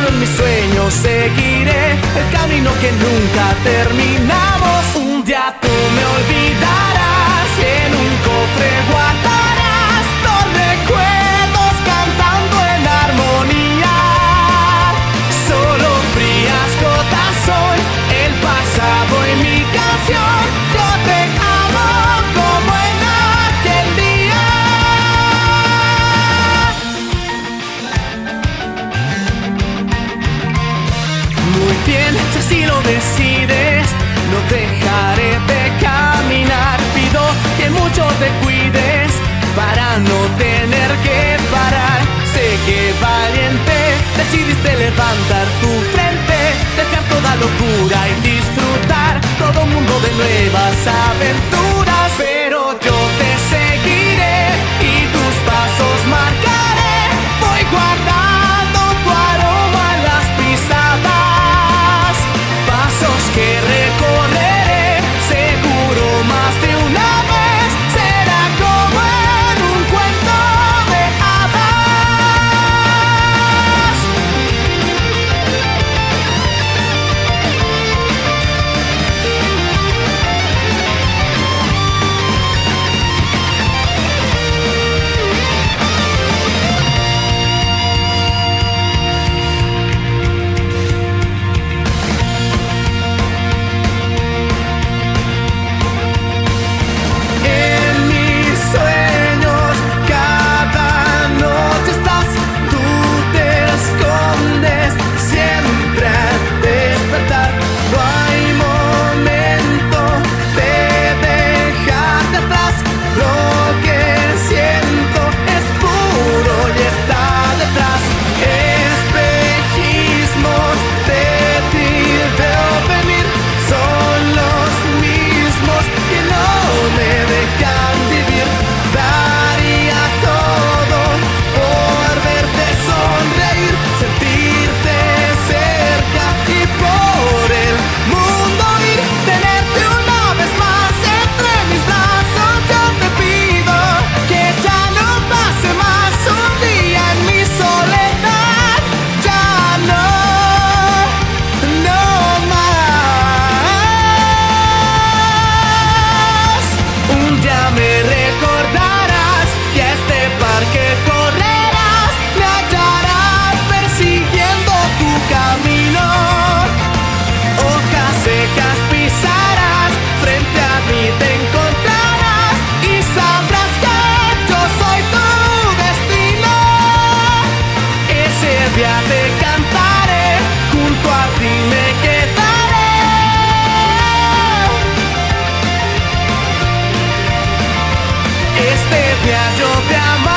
solo en mis sueños seguiré el camino que nunca terminamos. Un día tú me olvidarás y en un cofre guardarás los recuerdos cantando en armonía. Solo frías gotas son el pasado y mi canción. Yo te amo como en aquel día. Muy bien, si así lo decides, no dejaré de caminar. Pido que mucho te cuides para no tener que parar. Sé que valiente decidiste levantar tu frente, dejar toda locura y disfrutar todo mundo de nuevas aventuras. Pero yo te seguiré y tus pasos marcaré. Voy guardando tu aroma en las pisadas, pasos que recorreré seguro más de una vez. Será como en un cuento de hadas. En mis sueños cada noche estás, tú te escondes siempre al despertar. No hay momento de dejarte atrás. Lo que siento es puro y está detrás. Espejismos de ti veo venir, son los mismos que no me dejan vivir. Daría todo por verte sonreír, sentirte cerca y por el mundo ir. Tenerte una vez más entre mis brazos. Yo te pido que ya no pase más un día en mi soledad. Ya no más. Un día me recordarás y a este parque correrás. Me hallarás persiguiendo tu camino. Hojas secas pisarás, frente a mí te encontrarás y sabrás que yo soy tu destino. Ese día te cantaré, junto a ti me quedaré. Este día yo te amaré.